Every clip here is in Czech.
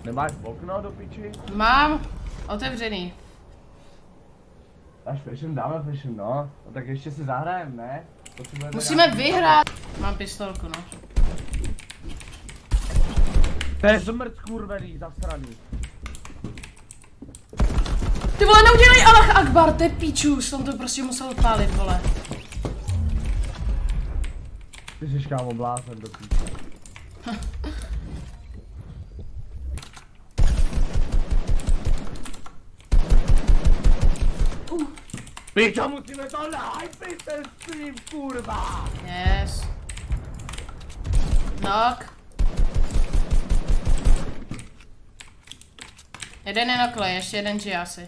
Nemáš okno do piči? Mám. Otevřený. Až fashion, dáme fashion, no. No tak ještě si zahrajem, ne? Musíme vyhrát. Mám pistolku, no. To je zmrt kurvený, zasraný. Ty vole, neudělej Allah Akbar, to je píču, jsem to prostě musel odpálit, vole. Ty jsi kámo blázen do píče. Píčo, musíme to nahypit ten stream, kurva! Yes. Knock. Jeden je na klej, ještě jeden G asi.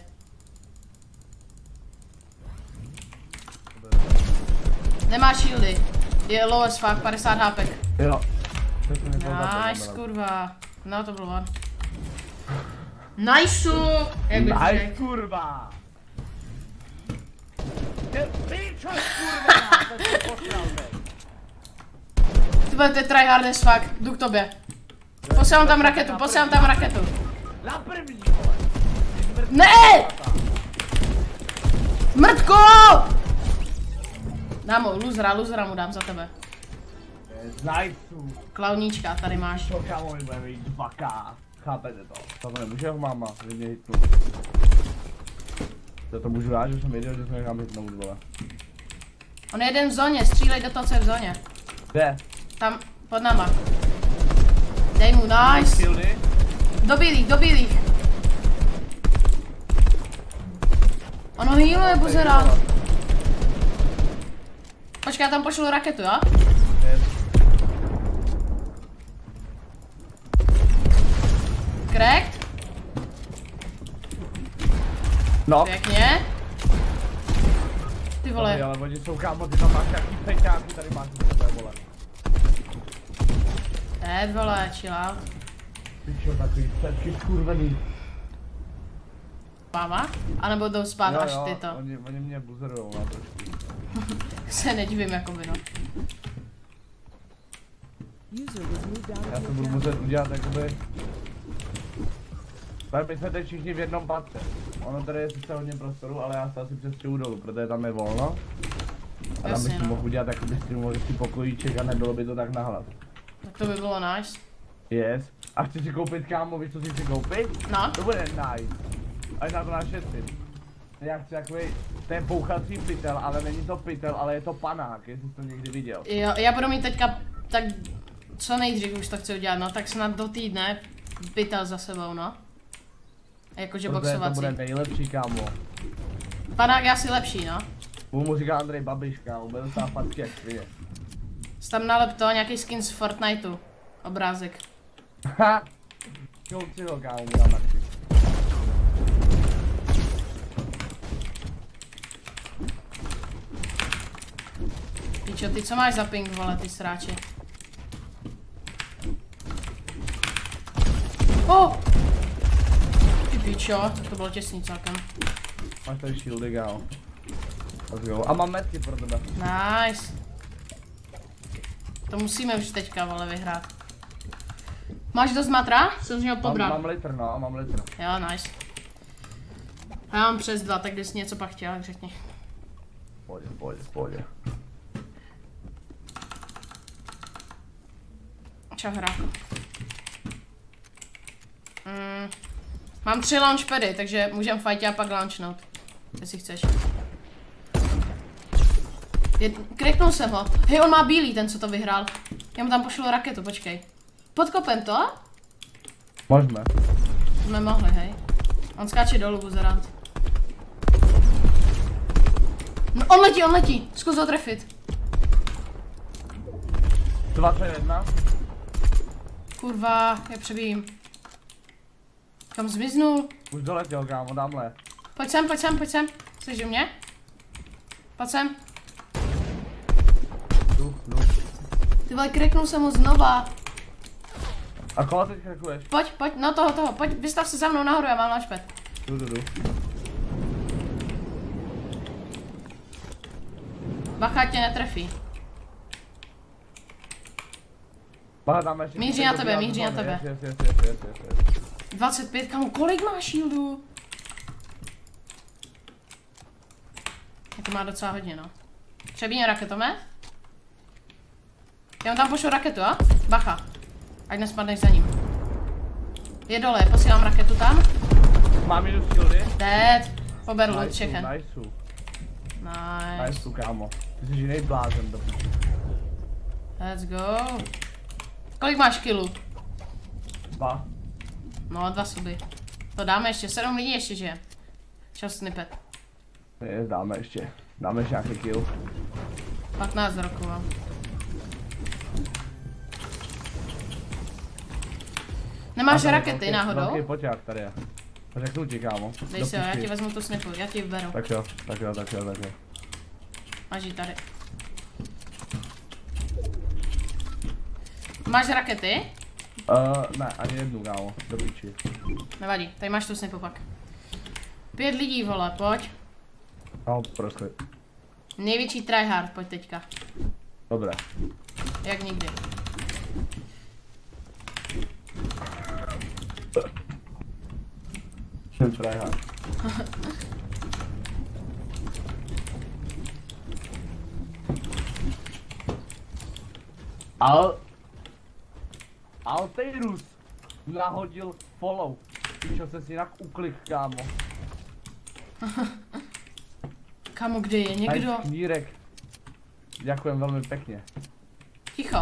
Nemá shieldy. Je low as fuck, 50 HP. Jo. Nice, kurva. No to byl on. Nice, jak bych Nice, řekl. kurva! Píčo, kurva! To je posral, Ty budete tryhard as fuck, jdu k tobě. Posílám tam raketu, posílám tam raketu. Na první, vole! Ne! Mrtko! Dám mu, luzera mu dám za tebe. Znajců. Klauníčka, tady máš. To kámo, mi bude mít 2K. Chápete to? To nemůže ho máma, vy mě hitnu. To můžu já, že jsem věděl, že se nechám hitnout, vole. On je jeden v zóně, střílej do toho, co je v zóně. Kde? Tam, pod náma. Dej mu, nice. Do bílých. Ono healuje buzera. Počkej, já tam pošlu raketu, jo? Cracked. No. Pěkně. Ty vole. Ale oni jsou kámo, ty tam máš nějaký peťáky, tady máš tebe, vole. Dead, vole, chill out. Pičo, takový setky skurvený. Máma? A nebo jdou spát až ty to. Oni mě buzerujou na trošku. Se nedivím jakoby no. Já se budu muset udělat jakoby... Tak my jsme teď všichni v jednom patře. Ono tady je sice hodně prostoru, ale já se asi přestěhuju dolů, protože tam je volno. A tam bych si mohl udělat jakoby streamový pokojíček a nebylo by to tak nahlas. Tak to by bylo nice. Yes. A chci si koupit, kámo, víš co si chci koupit? No. To bude nice. Až na to našetřit. Já chci takový, to je bouchací pytel, ale není to pytel, ale je to panák, jestli jsi to někdy viděl. Jo, já budu mít teďka, tak co nejdřív už to chci udělat, no, tak snad do týdne pytel za sebou, no. Jakože boxovací. To bude nejlepší, kámo. Panák je asi lepší, no. Mu říká Andrej Babiš, kámo, bude dostat fatky jak svině. Jsi tam nalep to, nějaký skin z Fortniteu. Obrázek. Ha! Kouci ho, kámo, mu dám taky. Píčo, ty co máš za ping, vole, ty sráči? Oh! Ty píčo, to bylo těsný celkem. Máš tady shieldy, kámo. Let's go. A mám metky pro tebe. Nice. To musíme už teďka, vole, vyhrát. Máš dost matra? Jsem z něho pobral. Mám litr, no, mám litr. Jo, nice. A já mám přes 2, tak když jsi něco pak chtěl, tak řekni. Pohodě. Čau, hráku. Mám 3 launchpady, takže můžem fightě a pak launchnout. Jestli chceš. Kreknul jsem ho. Hej, on má bílý, ten co to vyhrál. Já mu tam pošlu raketu, počkej. Podkopem to? Můžeme. Jsme mohli, hej. On skáče dolů, buzerant. No, on letí. Zkus ho trefit. 21. Kurva, jak přebijím. Kam zmiznul? Už doletěl, kámo, dámhle. Pojď sem. Slyš mě? Pojď sem. Jdu. Ty vole, kreknul jsem ho znova. A koho teď krekuješ? Pojď, no toho, pojď, vystav se za mnou nahoru, já mám launchpad. Jdu. Bacha, tě netrefí. Bacha, tam ještě... Míří na tebe. Yes. 25, kamu, kolik má shieldu? To má docela hodně, no. Přebíně raketomet. Já mu tam pošlu raketu, a? Bacha. Ať nespadneš za ním. Je dole, posílám raketu tam. Mám jednu shieldy. Dead. Poberu loot všechen. Nice, kámo. Ty jsi jiný blázen do piči. Let's go. Kolik máš killů? 2. No, 2 suby. To dáme ještě, 7 lidí ještě žije. Čas snippet. Dáme ještě nějaký kill. 15 roků mám. Nemáš rakety náhodou? Velký poťák tady je. Řeknu ti, kámo. Dej si ho, já ti vezmu tu snipu, já ti beru. Tak jo. Máš ji tady. Máš rakety? Ne, ani jednu, kámo. Do piči. Nevadí, tady máš tu snipu pak. 5 lidí, vole, pojď. No, prostě. Největší tryhard, pojď teďka. Dobré. Jak nikdy. Jsem tryhard. Altairus nahodil follow. Píšel ses jinak uklik, kámo. Kamo, kde je někdo? Knírek. Děkujem velmi pěkně. Ticho.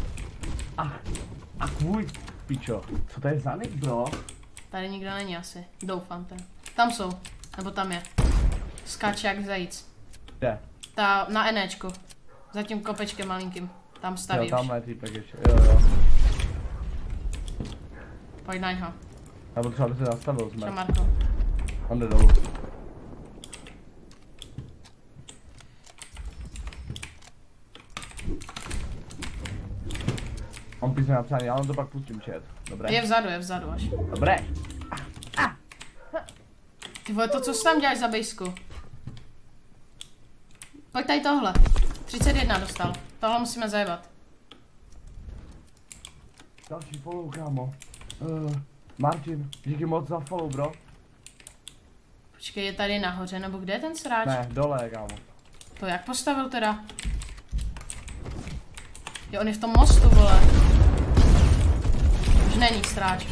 A kvůj, pičo. Co to je za nick, bro? Tady nikdo není asi. Doufám ten. Tam jsou. Nebo tam je. Skáče jak zajíc. Kde? Ta na Enečku. Za tím kopečkem malinkým. Tam staví. Jo, tamhle týpek ještě. Jo. Pojď na něho. Já potřeba, aby se zastavil jsme. Čau, Marko. On jde dolů. On píše napsání, já vám to pak pustím, chat. Dobré? Je vzadu až. Dobré. Ty vole, to co jsi tam děláš za bejsku? Pojď tady tohle. 31 dostal. Tohle musíme zajebat. Další follow, kámo. Martin, díky moc za follow, bro. Počkej, je tady nahoře, nebo kde je ten sráč? Ne, dole, kámo. To jak postavil teda? Jo, on je v tom mostu, vole. Už není sráč.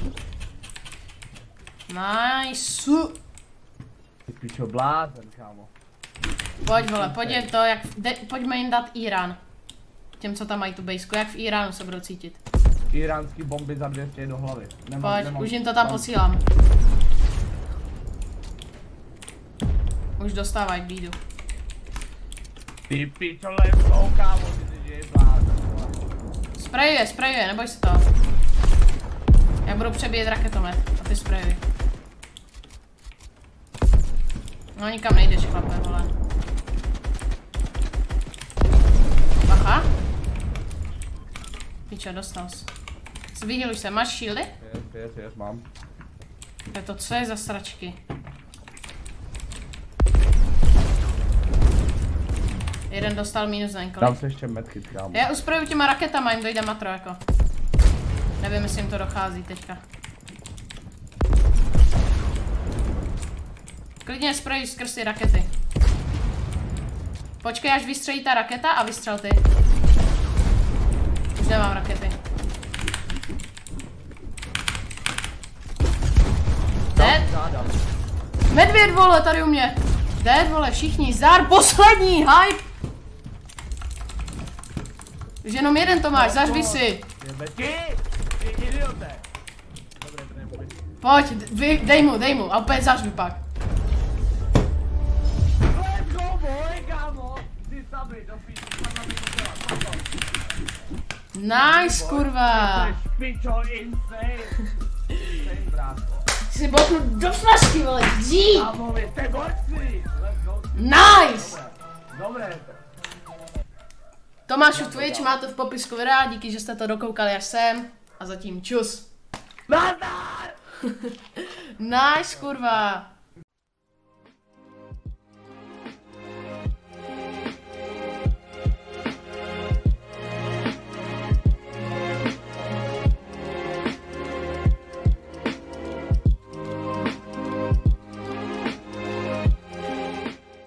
Nice. Ty pičo, blázen, kámo. Pojď, vole, pojď jen to, jak, pojďme jim dát Irán. Těm, co tam mají tu bejsku, jak v Iránu se budou cítit. Iránský bomby za 200 do hlavy. Pojď, už jim to tam posílám. Už dostávají bídu. Ty pičo, let's go, kámo, ty jsi blázen. Sprayuje, neboj se to. Já budu přebíjet raketomet a ty sprayuj. No nikam nejdeš, chlape, vole. Bacha. Pičo, dostal jsi. Vyhýluj se, máš shieldy? Yes, mám. Tak to co je za sračky? Jeden dostal minus za několik. Dám se ještě medkit, kámo. Já uspravuju těma raketama, jim dojde matro jako. Nevím, jestli jim to dochází teďka. Klidně spravuj skrz ty rakety. Počkej, až vystřelí ta raketa a vystřel ty. Už nemám rakety. Dead? Medvěd, vole, tady u mě. Dead, vole, všichni. Zdar, poslední, hype. Už jenom jeden to máš, zařvi si. Pojď, dej mu a opět zařvi pak. Nice, kurva. Si botnu do flašky, vole, dí. Nice. Tomášův Twitch máte v popisku videa, díky, že jste to dokoukali až sem. A zatím čus. Nice, kurva.